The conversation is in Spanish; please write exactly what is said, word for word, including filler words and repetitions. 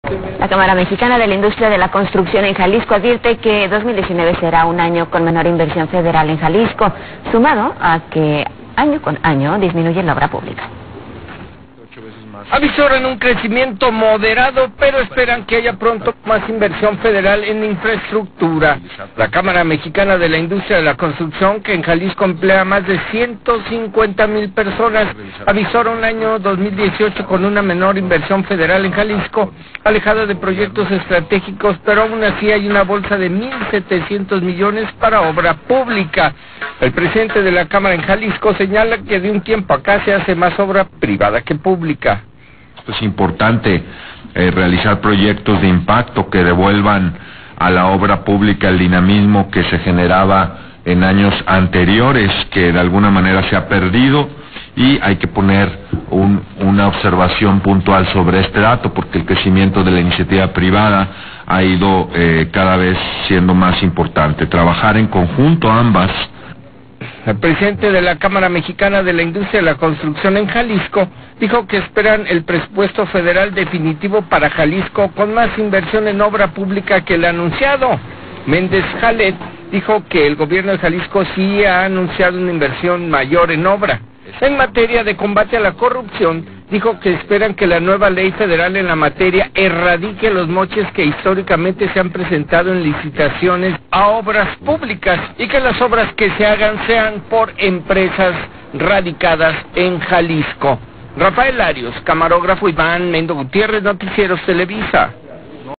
La Cámara Mexicana de la Industria de la Construcción en Jalisco advierte que dos mil diecinueve será un año con menor inversión federal en Jalisco, sumado a que año con año disminuye la obra pública. Avisoran un crecimiento moderado, pero esperan que haya pronto más inversión federal en infraestructura. La Cámara Mexicana de la Industria de la Construcción, que en Jalisco emplea más de ciento cincuenta mil personas, avisora un año dos mil dieciocho con una menor inversión federal en Jalisco, alejada de proyectos estratégicos, pero aún así hay una bolsa de mil setecientos millones para obra pública. El presidente de la Cámara en Jalisco señala que de un tiempo acá se hace más obra privada que pública. Es importante eh, realizar proyectos de impacto que devuelvan a la obra pública el dinamismo que se generaba en años anteriores, que de alguna manera se ha perdido, y hay que poner un, una observación puntual sobre este dato, porque el crecimiento de la iniciativa privada ha ido eh, cada vez siendo más importante. Trabajar en conjunto ambas. El presidente de la Cámara Mexicana de la Industria de la Construcción en Jalisco dijo que esperan el presupuesto federal definitivo para Jalisco con más inversión en obra pública que el anunciado. Méndez Jalet dijo que el gobierno de Jalisco sí ha anunciado una inversión mayor en obra. En materia de combate a la corrupción, dijo que esperan que la nueva ley federal en la materia erradique los moches que históricamente se han presentado en licitaciones a obras públicas y que las obras que se hagan sean por empresas radicadas en Jalisco. Rafael Arios, camarógrafo Iván Mendo Gutiérrez, Noticieros Televisa.